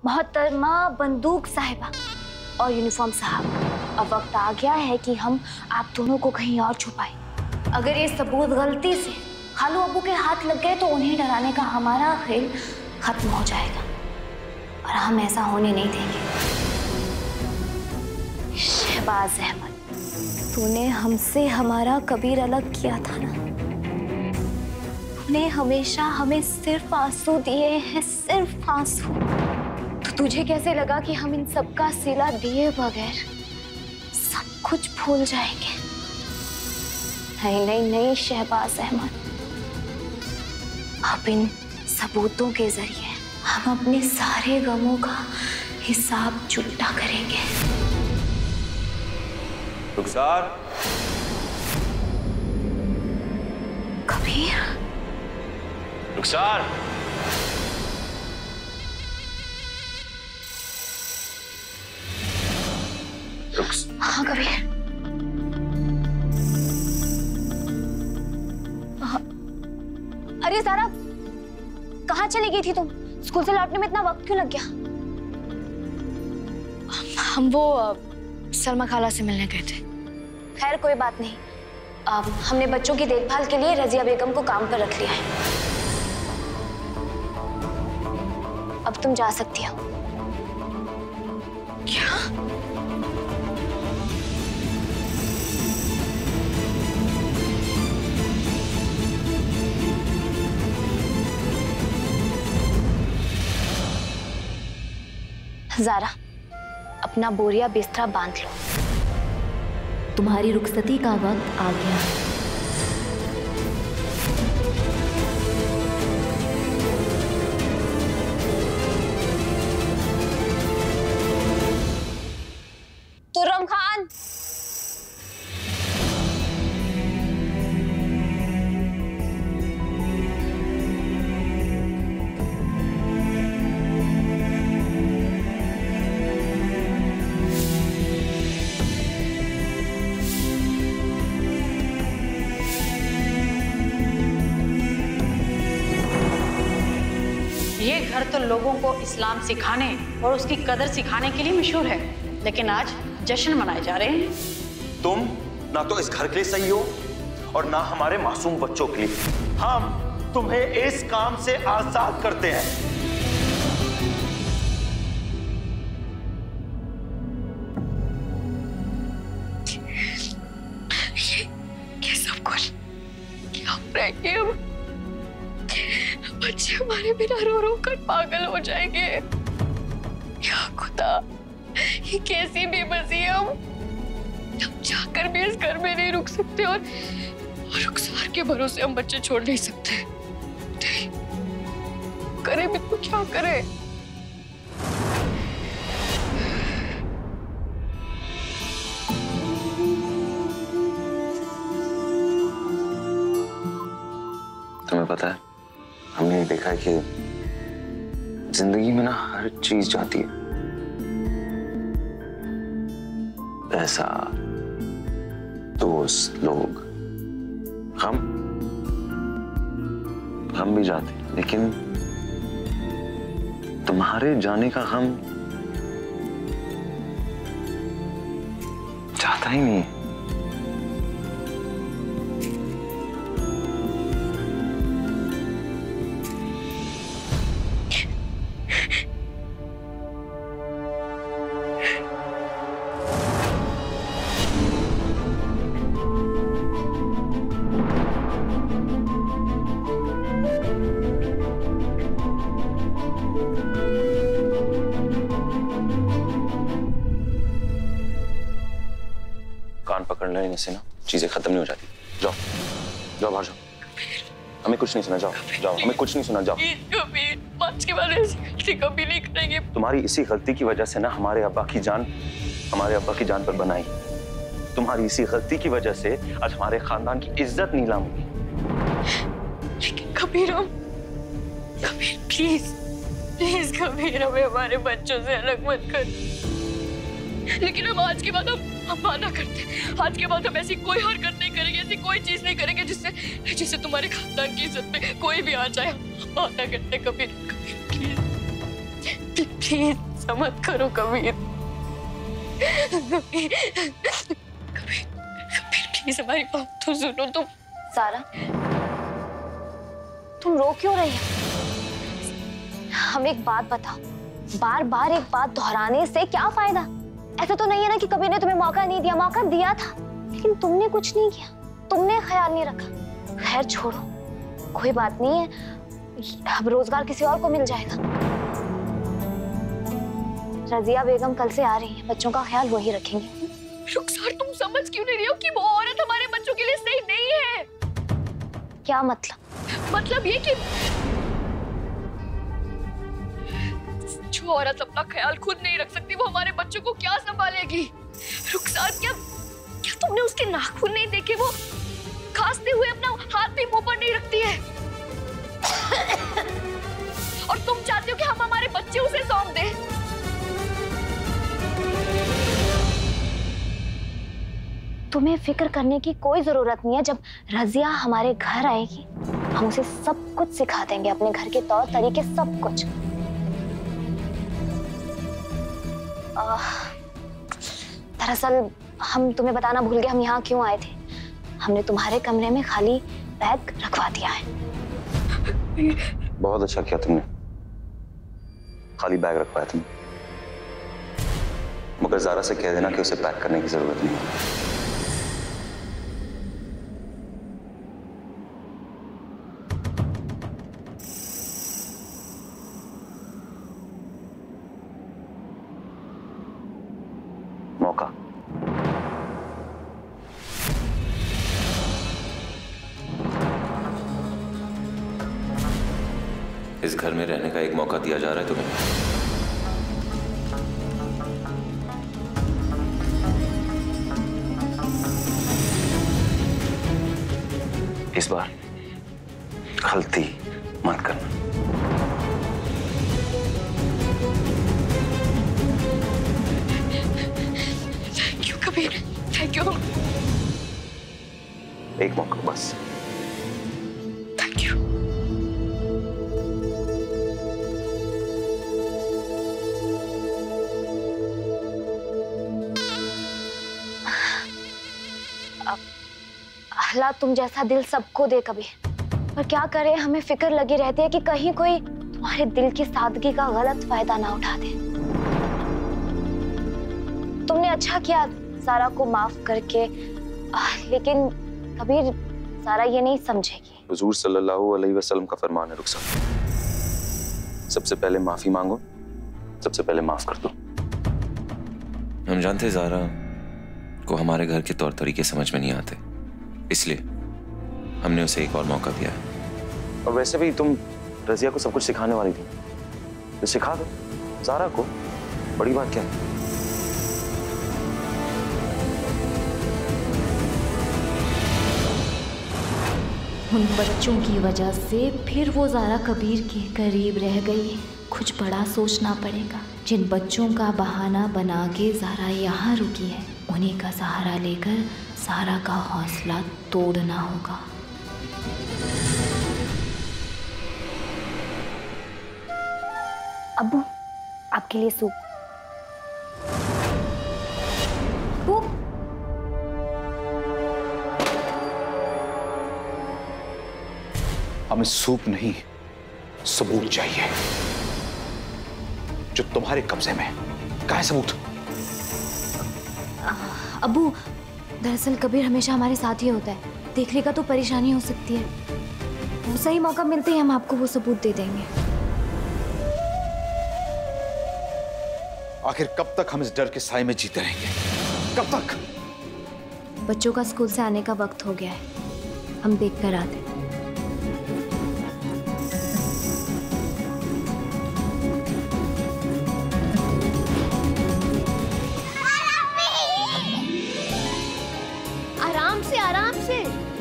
मोहतरमा बंदूक साहिबा और यूनिफॉर्म साहब, अब वक्त आ गया है कि हम आप दोनों को कहीं और छुपाएं। अगर ये सबूत गलती से खालू अब्बू के हाथ लग गए तो उन्हें डराने का हमारा खेल खत्म हो जाएगा और हम ऐसा होने नहीं देंगे। शहबाज अहमद, तूने हमसे हमारा कबीर अलग किया था ना। तूने हमेशा हमें सिर्फ आंसू दिए हैं, सिर्फ आंसू। तो तुझे कैसे लगा कि हम इन सब का सिला दिए बगैर सब कुछ भूल जाएंगे? नहीं नहीं नहीं शहबाज अहमद, अब इन सबूतों के जरिए हम अपने सारे गमों का हिसाब चुकता करेंगे। रुखसार। कबीर। रुखसार। हाँ कबीर। अरे ज़ारा, कहाँ चली गई थी तुम? स्कूल से लौटने में इतना वक्त क्यों लग गया? हम वो सलमा खाला से मिलने गए थे। खैर कोई बात नहीं, हमने बच्चों की देखभाल के लिए रजिया बेगम को काम पर रख लिया है। अब तुम जा सकती हो। क्या? ज़ारा, अपना बोरिया बिस्तरा बांध लो। तुम्हारी रुखसती का वक्त आ गया है। तुर्रम खान। ये घर तो लोगों को इस्लाम सिखाने और उसकी कदर सिखाने के लिए मशहूर है, लेकिन आज जश्न मनाए जा रहे हैं। तुम ना तो इस घर के लिए सही हो और ना हमारे मासूम बच्चों के लिए। हम तुम्हें इस काम से आजाद करते हैं। ये सब कुछ क्या हो रहा है? हम बच्चे हमारे बिना रो रो कर पागल हो जाएंगे। या खुदा, ये कैसी बेबसी है। हम जाकर भी इस घर में नहीं रुक सकते और रुखसार के भरोसे हम बच्चे छोड़ नहीं सकते। करें भी तो क्या करें? तुम्हें पता है, हमने देखा है कि जिंदगी में ना हर चीज जाती है। पैसा, दोस्त, लोग, गम भी जाते हैं, लेकिन तुम्हारे जाने का गम जाता ही नहीं। कान पकड़ लेने से ना चीजें खत्म नहीं हो जाती। जाओ जाओ बाहर जाओ, हमें कुछ नहीं सुना। जाओ जाओ, हमें कुछ नहीं सुना। जाओ। आज के बाद ऐसी गलती कभी नहीं करेंगे। तुम्हारी इसी गलती की वजह से ना हमारे अब्बा की जान पर बनाई। तुम्हारी इसी गलती की वजह से आज हमारे खानदान की इज्जत नीलाम हुई। लेकिन कबीर प्लीज प्लीज कबीर, हमें हमारे बच्चों से अलग मत कर। लेकिन हम आज के बाद हम वादा करते हैं, आज के बाद हम ऐसी कोई हरकत नहीं करेंगे, ऐसी कोई चीज नहीं करेंगे जिससे तुम्हारे खानदान की इज्जत पे कोई भी आ जाए। हम वादा करते हैं कबीर, प्लीज प्लीज समझ करो कबीर। कबीर प्लीज हमारी बात तो सुनो तुम। सारा, तुम रो क्यों रही हो? हम एक बात बताओ, बार बार एक बात दोहराने से क्या फायदा? ऐसा तो नहीं है ना कि कबीर ने तुम्हें मौका नहीं दिया, मौका दिया था लेकिन तुमने कुछ नहीं किया, तुमने ख्याल नहीं रखा। खैर छोड़ो, कोई बात नहीं है, अब रोजगार किसी और को मिल जाएगा। रजिया बेगम कल से आ रही है, बच्चों का ख्याल वही रखेंगे। रुखसार तुम समझ क्यों नहीं रही हो कि वो औरत हमारे बच्चों के लिए सही नहीं है? क्या मतलब? मतलब ये कि जो औरत अपना ख्याल खुद नहीं रख सकती वो हमारे बच्चों को क्या संभालेगी? रुखसार क्या तुमने उसके नाखून नहीं देखे? वो खांसते हुए अपना हाथ भी मुंह पर नहीं रखती है और तुम चाहते हो कि हम हमारे बच्चे उसे सौंप दें? तुम्हें फिक्र करने की कोई जरूरत नहीं है। जब रजिया हमारे घर आएगी हम उसे सब कुछ सिखा देंगे, अपने घर के तौर तरीके सब कुछ। दरअसल हम तुम्हें बताना भूल गए हम यहाँ क्यों आए थे। हमने तुम्हारे कमरे में खाली बैग रखवा दिया है। बहुत अच्छा किया तुमने, खाली बैग रखवाया तुमने, मगर ज़ारा से कह देना कि उसे पैक करने की जरूरत नहीं है। मौका इस घर में रहने का एक मौका दिया जा रहा है तुम्हें। इस बार गलती मत करना। Thank you Kabir, thank you. एक मौका बस। Thank you. अल्लाह तुम जैसा दिल सबको दे कभी, पर क्या करें, हमें फिक्र लगी रहती है कि कहीं कोई तुम्हारे दिल की सादगी का गलत फायदा ना उठा दे। तुमने अच्छा किया सारा को माफ करके, लेकिन कबीर सारा ये नहीं समझेगी। हुजूर सल्लल्लाहु अलैहि वसल्लम का फरमान है रुखसार, सबसे पहले माफी मांगो, सबसे पहले माफ कर दो। हम जानते ज़ारा को हमारे घर के तौर तरीके समझ में नहीं आते, इसलिए हमने उसे एक और मौका दिया है। और वैसे भी तुम रजिया को सब कुछ सिखाने वाली थी, तो सिखा दो ज़ारा को, बड़ी बात क्या है। उन बच्चों की वजह से फिर वो ज़ारा कबीर के करीब रह गई। कुछ बड़ा सोचना पड़ेगा। जिन बच्चों का बहाना बना के ज़ारा यहाँ रुकी है, उन्हीं का सहारा लेकर ज़ारा का हौसला तोड़ना होगा। अब्बू आपके लिए सूप। हमें सूप नहीं, सबूत चाहिए। जो तुम्हारे कब्जे में है, कहाँ है सबूत? अब्बू दरअसल कबीर हमेशा हमारे साथ ही होता है, देखने का तो परेशानी हो सकती है। वो सही मौका मिलते ही हम आपको वो सबूत दे देंगे। आखिर कब तक हम इस डर के साए में जीते रहेंगे? कब तक? बच्चों का स्कूल से आने का वक्त हो गया है, हम देख कर आते हैं। आराम से।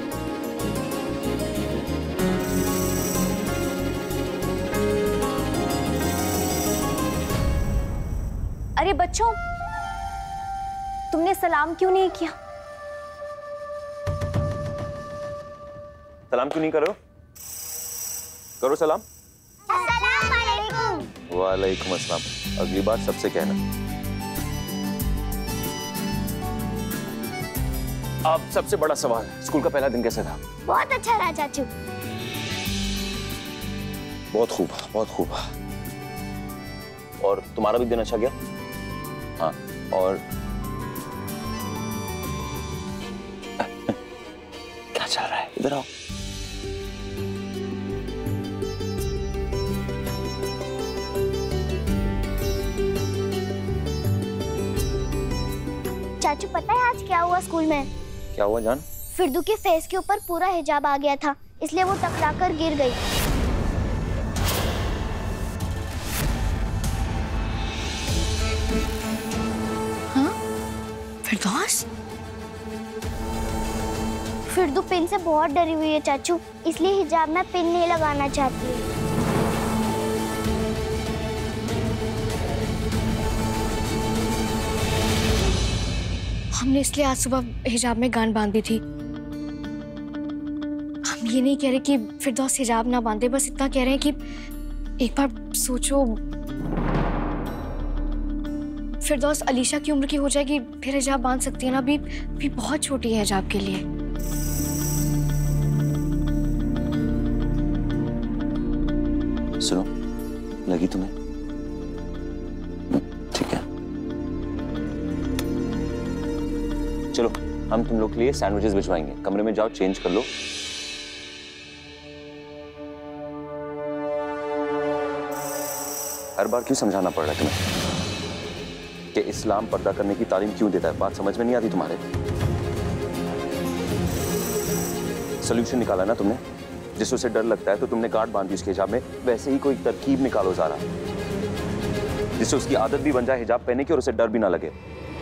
अरे बच्चों, तुमने सलाम क्यों नहीं किया? सलाम क्यों नहीं करो? करो सलाम। अस्सलाम वालेकुम। वालेकुम अस्सलाम। अगली बार सबसे कहना। अब सबसे बड़ा सवाल, स्कूल का पहला दिन कैसा था? बहुत अच्छा रहा चाचू। बहुत खूब, बहुत खूब। और तुम्हारा भी दिन अच्छा गया? हाँ। और क्या चल रहा है? इधर आओ। चाचू पता है आज क्या हुआ स्कूल में? क्या हुआ जान? फिरदू के फेस के ऊपर पूरा हिजाब आ गया था, इसलिए वो टकराकर गिर गई। हाँ? फिरदौस? फिरदू पिन से बहुत डरी हुई है चाचू, इसलिए हिजाब में पिन नहीं लगाना चाहती है। हमने इसलिए आज सुबह हिजाब में गांड बांध दी थी। हम ये नहीं कह रहे कि फिरदौस हिजाब ना बांधे, बस इतना कह रहे हैं कि एक बार सोचो, फिरदौस अलीशा की उम्र की हो जाएगी फिर हिजाब बांध सकती है ना। अभी बहुत छोटी है हिजाब के लिए। सुनो, लगी तुम्हें? ठीक है, चलो हम तुम लोग के लिए सैंडविचेस भिजवाएंगे। कमरे में जाओ, चेंज कर लो। हर बार क्यों समझाना पड़ रहा है तुम्हें कि इस्लाम पर्दा करने की तालीम क्यों देता है? बात समझ में नहीं आती तुम्हारे? सोल्यूशन निकाला ना तुमने? जिससे उसे डर लगता है तो तुमने गार्ड बांध दी उसके हिजाब में। वैसे ही कोई तरकीब निकालो ज़ारा, जिससे उसकी आदत भी बन जाए हिजाब पहनने की और उसे डर भी ना लगे।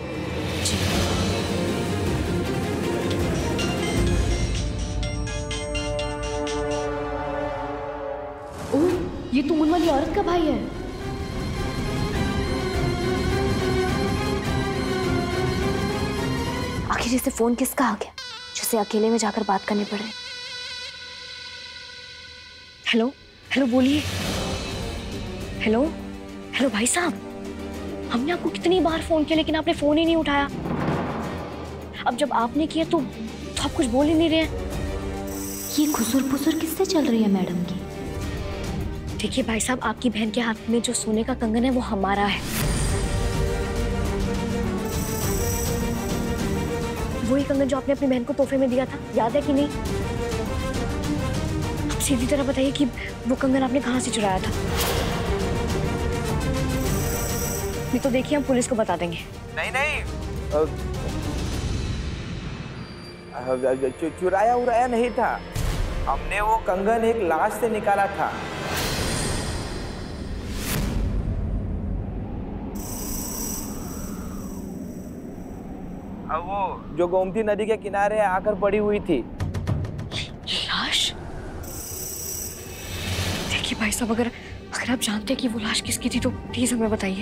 ओह, ये तो उन वाली औरत का भाई है। आखिर इसे फोन किसका आ गया जिसे अकेले में जाकर बात करनी पड़ रही? हेलो हेलो, बोलिए। हेलो हेलो भाई साहब, हमने आपको कितनी बार फोन किया लेकिन आपने फोन ही नहीं उठाया। अब जब आपने किया तो आप कुछ बोल ही नहीं रहे हैं। ये खुसुर-फुसुर किससे चल रही है मैडम की? देखिए भाई साहब, आपकी बहन के हाथ में जो सोने का कंगन है वो हमारा है। वही कंगन जो आपने अपनी बहन को तोहफे में दिया था, याद है कि नहीं? आप सीधी तरह बताइए कि वो कंगन आपने कहाँ से चुराया था? नहीं तो देखिए हम पुलिस को बता देंगे। नहीं नहीं, चुराया उराया नहीं था। हमने वो कंगन एक लाश से निकाला था। वो जो गोमती नदी के किनारे आकर पड़ी हुई थी। लाश? देखिए भाई साहब, अगर आप जानते हैं कि वो लाश किसकी थी तो प्लीज हमें बताइए।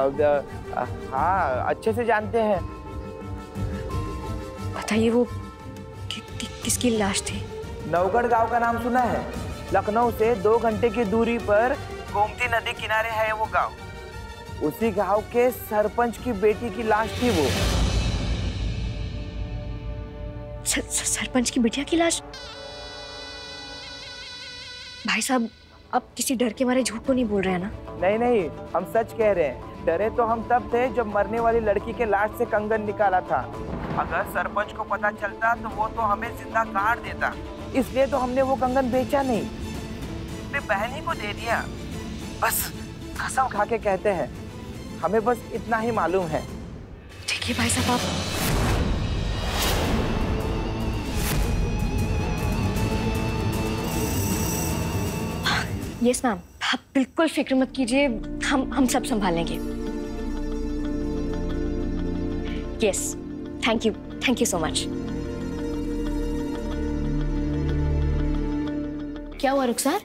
हाँ, अच्छे से जानते हैं। बताइए वो किसकी लाश थी? नवगढ़ गांव का नाम सुना है? लखनऊ से 2 घंटे की दूरी पर गोमती नदी किनारे है वो गांव। उसी गांव के सरपंच की बेटी की लाश थी वो। सरपंच की बिटिया की लाश? भाई साहब, आप किसी डर के मारे झूठ तो नहीं बोल रहे हैं ना? नहीं नहीं, हम सच कह रहे हैं। डरे तो हम तब थे जब मरने वाली लड़की के लाश से कंगन निकाला था। अगर सरपंच को पता चलता तो वो तो हमें जिंदा काट देता। इसलिए तो हमने वो कंगन बेचा नहीं, अपनी बहन ही को दे दिया। बस कसम खा के कहते हैं, हमें बस इतना ही मालूम है। ठीक है भाई साहब, आप यस मैम, आप बिल्कुल फिक्र मत कीजिए, हम सब संभालेंगे। Yes, thank you so much. क्या हुआ रुखसार?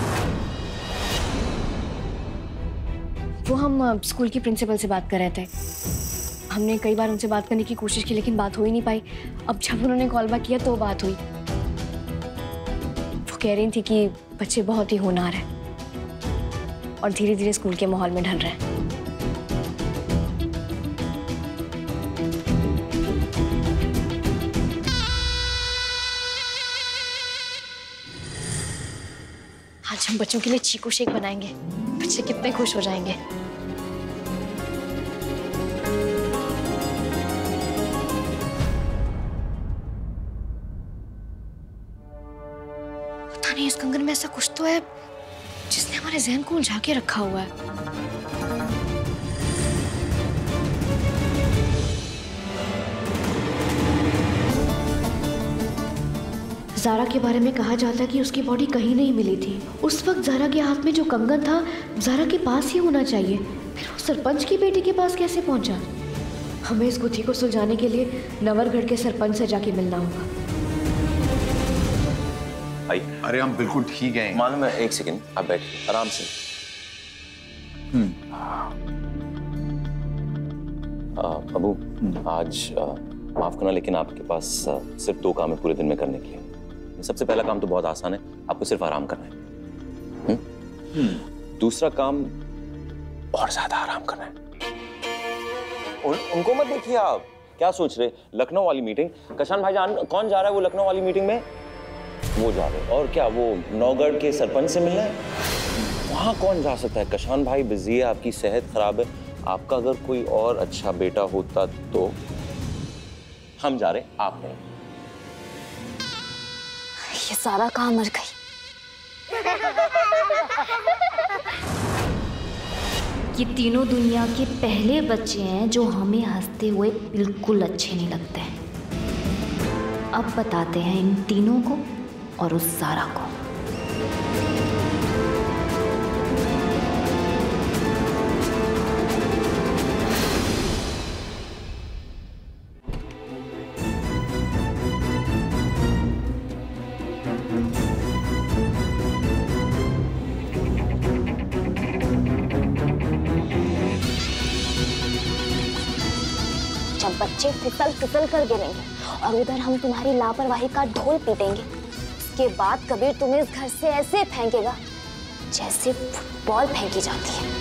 वो हम स्कूल की प्रिंसिपल से बात कर रहे थे। हमने कई बार उनसे बात करने की कोशिश की लेकिन बात हो ही नहीं पाई। अब जब उन्होंने कॉल बैक किया तो बात हुई। वो कह रही थी कि बच्चे बहुत ही होनहार हैं और धीरे धीरे स्कूल के माहौल में ढल रहे हैं। आज हम बच्चों के लिए चीकू शेक बनाएंगे। बच्चे कितने खुश हो जाएंगे। पता नहीं इस कंगन में ऐसा कुछ तो है जिसने हमारे ज़हन को उलझा के रखा हुआ है। ज़ारा के बारे में कहा जाता है कि उसकी बॉडी कहीं नहीं मिली थी। उस वक्त ज़ारा के हाथ में जो कंगन था ज़ारा के पास ही होना चाहिए। फिर वो सरपंच की बेटी के पास कैसे पहुंचा? हमें इस गुत्थी को सुलझाने के लिए नवरगढ़ के सरपंच से जाके मिलना होगा। अरे हम बिल्कुल ठीक हैं। मालूम है, एक सेकंड आप बैठिए आराम से। अबू आज माफ करना, लेकिन आपके पास सिर्फ 2 काम है पूरे दिन में करने के लिए। सबसे पहला काम तो बहुत आसान है, आपको सिर्फ आराम करना है। दूसरा काम और ज्यादा आराम करना है। उनको मत देखिए आप, क्या सोच रहे? लखनऊ वाली मीटिंग, कशान भाईजान कौन जा रहा है वो लखनऊ वाली मीटिंग में? वो जा रहे हैं। और क्या वो नौगढ़ के सरपंच से मिलना है? वहां कौन जा सकता है? कशान भाई बिजी है, आपकी सेहत खराब है। आपका अगर कोई और अच्छा बेटा होता तो। हम जा रहे, आप नहीं। ये सारा काम मर गई। ये तीनों दुनिया के पहले बच्चे हैं जो हमें हंसते हुए बिल्कुल अच्छे नहीं लगते हैं। अब बताते हैं इन तीनों को और उस सारा को। जब बच्चे फिसल फिसल कर गिरेंगे और उधर हम तुम्हारी लापरवाही का ढोल पीटेंगे, उसके बाद कबीर तुम्हें इस घर से ऐसे फेंकेगा जैसे फुटबॉल फेंकी जाती है।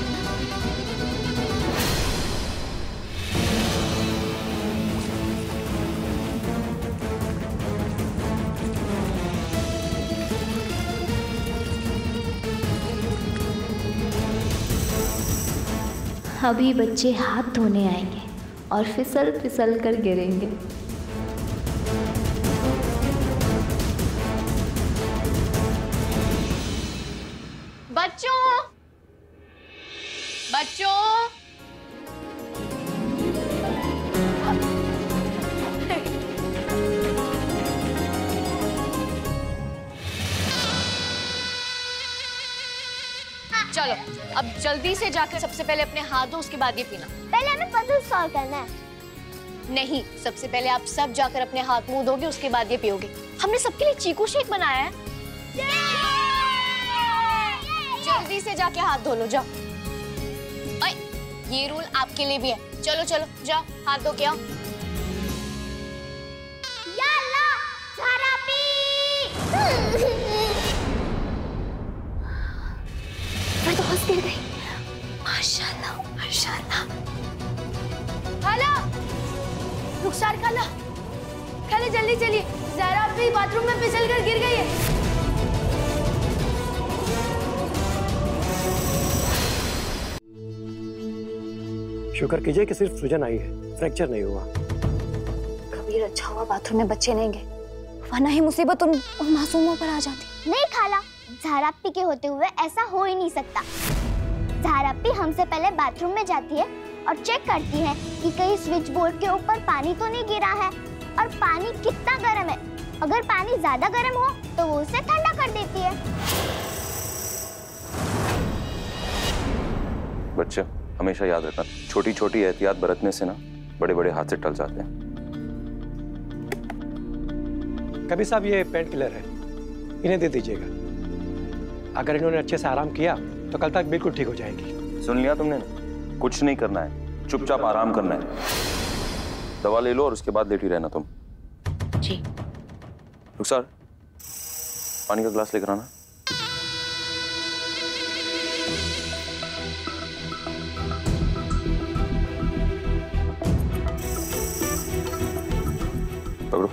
अभी बच्चे हाथ धोने आएंगे और फिसल फिसल कर गिरेंगे। बच्चों, बच्चों, चलो अब जल्दी से जाकर सबसे पहले अपने हाथ धो, उसके बाद ये पीना। पहले हमें पजल सॉल्व करना है। नहीं, सबसे पहले आप सब जाकर अपने हाथ मुंह धोगे, उसके बाद ये पियोगे। हमने सबके लिए चीकू शेक बनाया है। जल्दी से जाके हाथ धो लो, जाओ। ओए, ये रूल आपके लिए भी है। चलो चलो जाओ, हाथ धो के आओ। याल्ला, ज़ारा पी। मैं तो हंस गिर गई। माशाल्लाह, माशाल्लाह। खाला, रुखसार खाला, खाला जल्दी चलिए, ज़ारा भी बाथरूम में फिसल कर गिर गई है। शुक्र कीजिए कि सिर्फ सूजन आई है, फ्रैक्चर नहीं हुआ। कबीर अच्छा हुआ बाथरूम में बच्चे नहीं गए, वरना ही मुसीबत उन मासूमों पर आ जाती। नहीं खाला, ज़ाराप्पी के होते हुए ऐसा हो ही नहीं सकता। ज़ाराप्पी हमसे पहले बाथरूम में जाती है और चेक करती है कि कहीं स्विच बोर्ड के ऊपर पानी तो नहीं गिरा है और पानी कितना गर्म है। अगर पानी ज्यादा गर्म हो तो वो उसे ठंडा कर देती है। बच्चे हमेशा याद रखना, छोटी छोटी एहतियात बरतने से ना बड़े बड़े हादसे टल जाते हैं। कबीर साहब ये पेन किलर है, इन्हें दे दीजिएगा। अगर इन्होंने अच्छे से आराम किया तो कल तक बिल्कुल ठीक हो जाएगी। सुन लिया तुमने? कुछ नहीं करना है, चुपचाप आराम करना है। दवा ले लो और उसके बाद लेटी रहना तुम। जी। रुखसार, पानी का ग्लास लेकर आना। पकड़ो।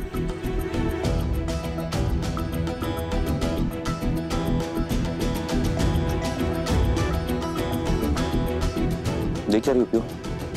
देख क्या रही हो पियो?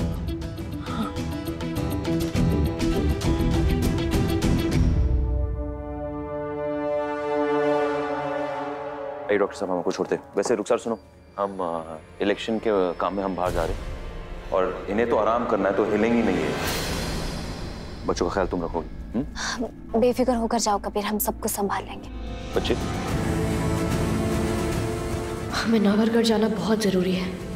डॉक्टर साहब हमको छोड़ते। वैसे रुखसार सुनो, हम इलेक्शन के काम में हम बाहर जा रहे हैं और इन्हें तो आराम करना है, तो हिलेंगी नहीं है। बच्चों का ख्याल तुम रखोगे? बेफिक्र होकर जाओ कबीर, हम सबको संभाल लेंगे। बच्चे, हमें नौबरगढ़ जाना बहुत जरूरी है।